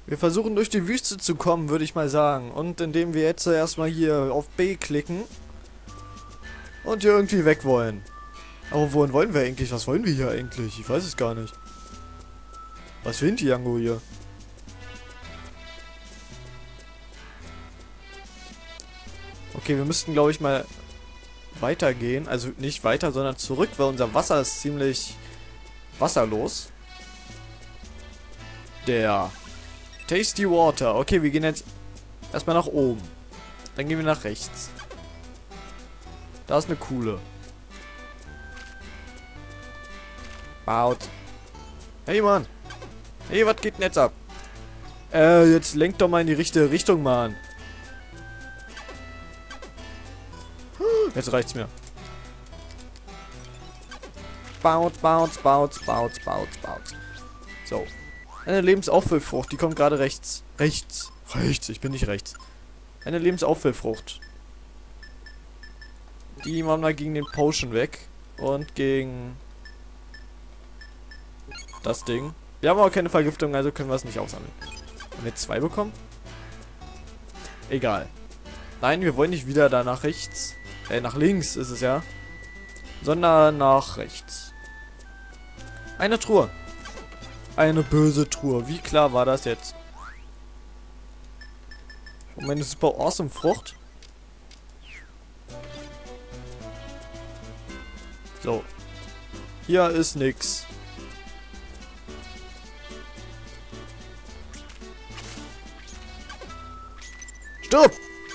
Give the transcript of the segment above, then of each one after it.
Wir versuchen durch die Wüste zu kommen, würde ich mal sagen. Und indem wir jetzt erstmal hier auf B klicken und hier irgendwie weg wollen. Aber wohin wollen wir eigentlich? Was wollen wir hier eigentlich? Ich weiß es gar nicht. Was will Django hier? Okay, wir müssten, glaube ich, mal weitergehen. Also nicht weiter, sondern zurück, weil unser Wasser ist ziemlich wasserlos. Der Tasty Water. Okay, wir gehen jetzt erstmal nach oben. Dann gehen wir nach rechts. Da ist eine Kuhle. Baut. Hey, Mann. Hey, was geht denn jetzt ab? Jetzt lenkt doch mal in die richtige Richtung, Mann. Jetzt reicht's mir. Baut. So. Eine Lebensauffüllfrucht, die kommt gerade rechts. Rechts, ich bin nicht rechts. Eine Lebensauffüllfrucht. Die machen wir gegen den Potion weg. Und gegen das Ding. Wir haben aber keine Vergiftung, also können wir es nicht aufsammeln. Haben wir 2 bekommen? Egal. Nein, wir wollen nicht wieder da nach rechts. Nach links ist es ja. Sondern nach rechts. Eine Truhe. Eine böse Truhe. Wie klar war das jetzt? Und meine super awesome Frucht. So. Hier ist nix. Stirb!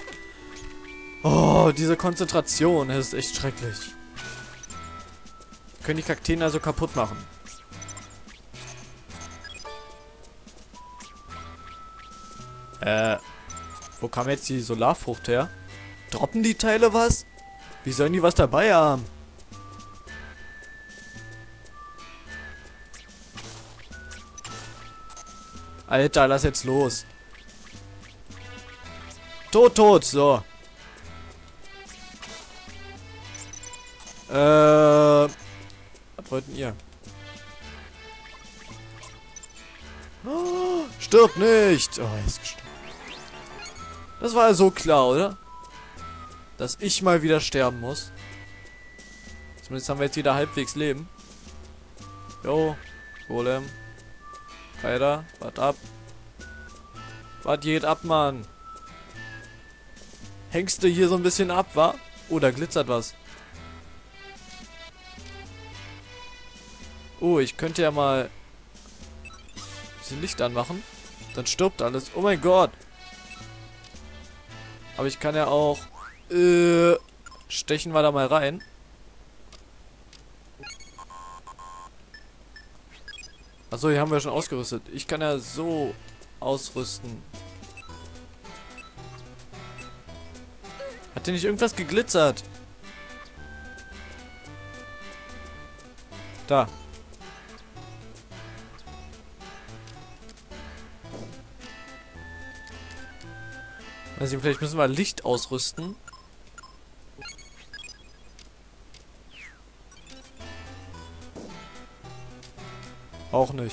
Oh, diese Konzentration ist echt schrecklich. Können die Kakteen also kaputt machen. Wo kam jetzt die Solarfrucht her? Droppen die Teile was? Wie sollen die was dabei haben? Alter, lass jetzt los. Tot, so. Was wollten ihr? Oh, stirb nicht! Oh, er ist gestorben. Das war ja so klar, oder? Dass ich mal wieder sterben muss. Zumindest haben wir jetzt wieder halbwegs Leben. Jo, Golem. Weiter, wart ab. Wart geht ab, Mann. Hängst du hier so ein bisschen ab, wa? Oh, da glitzert was. Oh, ich könnte ja mal ein bisschen Licht anmachen. Dann stirbt alles. Oh mein Gott. Aber ich kann ja auch... stechen wir da mal rein. Achso, hier haben wir schon ausgerüstet. Ich kann ja so ausrüsten. Hat hier nicht irgendwas geglitzert? Da. Also vielleicht müssen wir Licht ausrüsten. Auch nicht.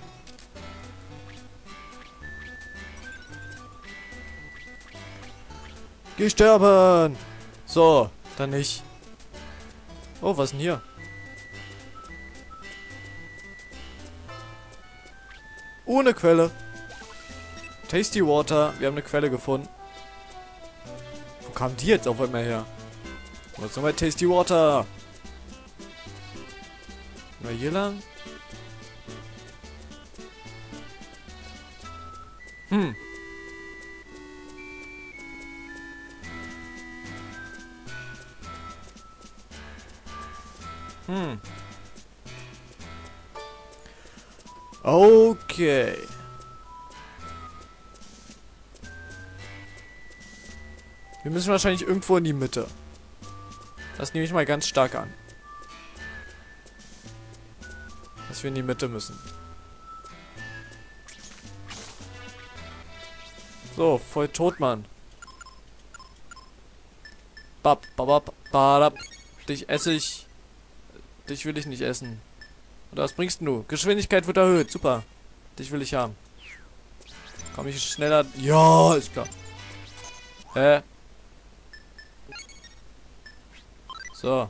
Geh sterben! So, dann nicht. Oh, was denn hier? Ohne Quelle. Tasty Water. Wir haben eine Quelle gefunden. Wo kam die jetzt auf einmal her? Was ist nochmal Tasty Water? Mal hier lang? Hm. Okay. Wir müssen wahrscheinlich irgendwo in die Mitte. Das nehme ich mal ganz stark an. Dass wir in die Mitte müssen. So, voll tot, Mann. Bap, bap, bap, dich esse ich. Dich will ich nicht essen. Oder was bringst du? Geschwindigkeit wird erhöht. Super. Dich will ich haben. Komm ich schneller? Ja, ist klar. So.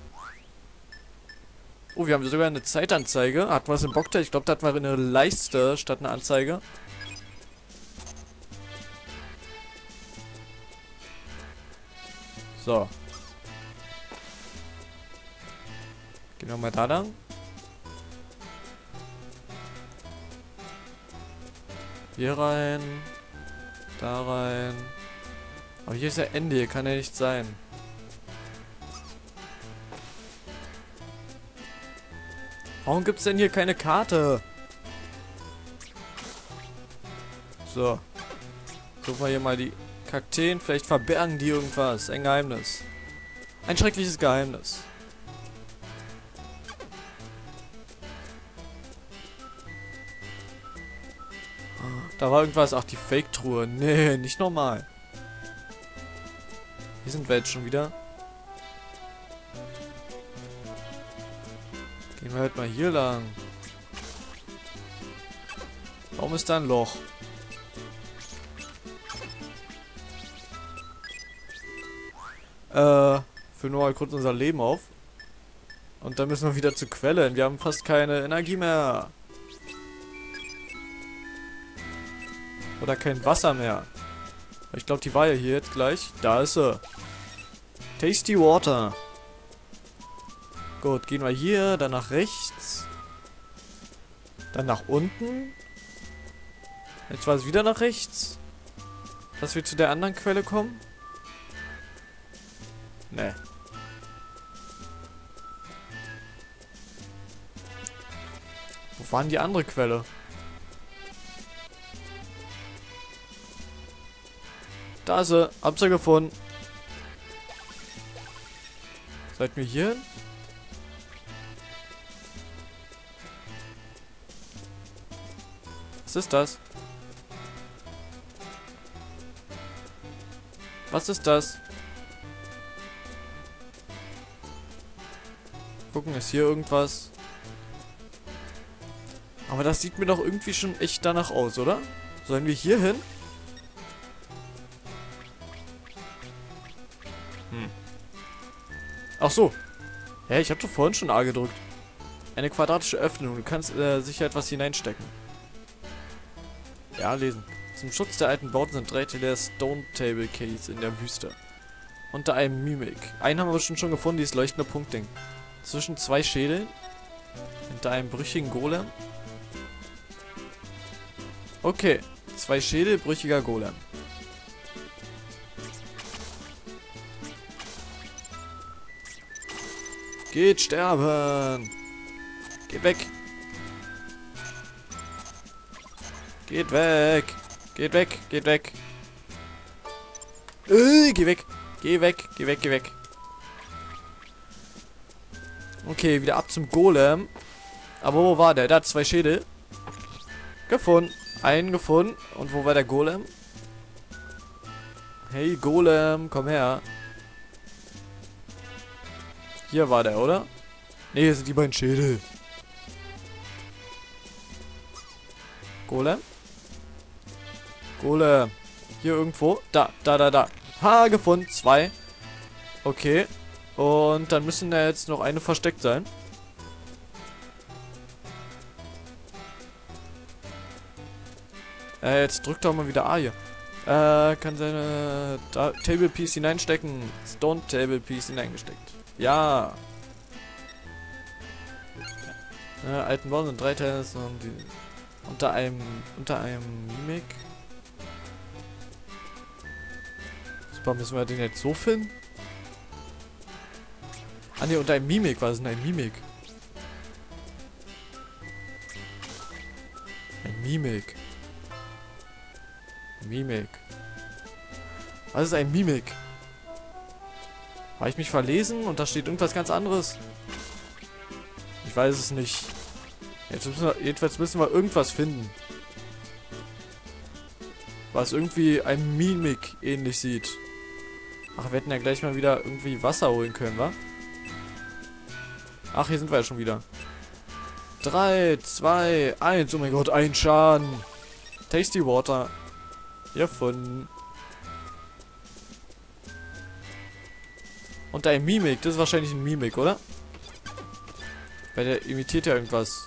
Oh, wir haben sogar eine Zeitanzeige. Hatten wir es im Bockteil? Ich glaube, da hatten wir eine Leiste statt eine Anzeige. So. Gehen wir mal da lang. Hier rein. Da rein. Aber hier ist ja Ende. Hier kann ja nicht sein. Warum gibt es denn hier keine Karte? So. Suchen wir hier mal die Kakteen. Vielleicht verbergen die irgendwas. Ein Geheimnis. Ein schreckliches Geheimnis. Da war irgendwas. Ach, die Fake-Truhe. Nee, nicht normal. Hier sind wir jetzt schon wieder. Gehen wir halt mal hier lang. Warum ist da ein Loch? Füllen wir mal kurz unser Leben auf. Und dann müssen wir wieder zur Quelle. Denn wir haben fast keine Energie mehr. Oder kein Wasser mehr. Ich glaube, die war ja hier jetzt gleich. Da ist sie. Tasty Water. Gut, gehen wir hier, dann nach rechts. Dann nach unten. Jetzt war es wieder nach rechts. Dass wir zu der anderen Quelle kommen. Ne. Wo war denn die andere Quelle? Da ist sie. Hab sie gefunden. Sollten wir hier hin? Was ist das? Was ist das? Gucken, ist hier irgendwas? Aber das sieht mir doch irgendwie schon echt danach aus, oder? Sollen wir hier hin? Ach so. Hä, ich habe doch vorhin schon A gedrückt. Eine quadratische Öffnung. Du kannst sicher etwas hineinstecken. Ja, lesen. Zum Schutz der alten Bauten sind 3 Teile der Stone Table Case in der Wüste. Unter einem Mimik. Einen haben wir bestimmt schon gefunden, dieses leuchtende Punktding. Zwischen 2 Schädeln. Hinter einem brüchigen Golem. Okay. 2 Schädel, brüchiger Golem. Geht sterben! Geht weg! Geht weg! Geht weg! Geht weg! Geh weg! Geh weg! Geh weg! Geh weg! Okay, wieder ab zum Golem. Aber wo war der? Der hat 2 Schädel. Gefunden. Einen gefunden. Und wo war der Golem? Hey Golem, komm her. Hier war der, oder? Ne, hier sind die beiden Schädel. Golem? Golem. Hier irgendwo. Da. Ha, gefunden. 2. Okay. Und dann müssen da jetzt noch eine versteckt sein. Jetzt drückt doch mal wieder A hier. Kann seine Table Piece hineinstecken. Stone Table Piece hineingesteckt. Ja. Alten Bauen sind 3 Teile und die unter einem Mimik. Super, müssen wir den jetzt so finden? Ah ne, unter einem Mimik war es denn ein Mimik. Ein Mimik. Mimik. Was ist ein Mimik? Habe ich mich verlesen und da steht irgendwas ganz anderes? Ich weiß es nicht. Jedenfalls müssen wir irgendwas finden. Was irgendwie einem Mimik ähnlich sieht. Ach, wir hätten ja gleich mal wieder irgendwie Wasser holen können, wa? Ach, hier sind wir ja schon wieder. 3, 2, 1. Oh mein Gott, ein Schaden. Tasty Water gefunden. Und ein Mimik, das ist wahrscheinlich ein Mimik, oder? Weil der imitiert ja irgendwas.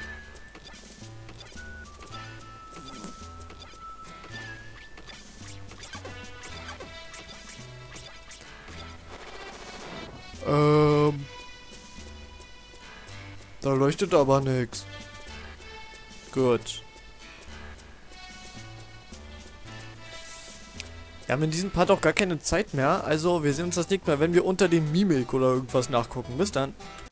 Da leuchtet aber nichts. Gut. Wir haben in diesem Part auch gar keine Zeit mehr. Also wir sehen uns das nächste Mal, wenn wir unter dem Mimik oder irgendwas nachgucken. Bis dann.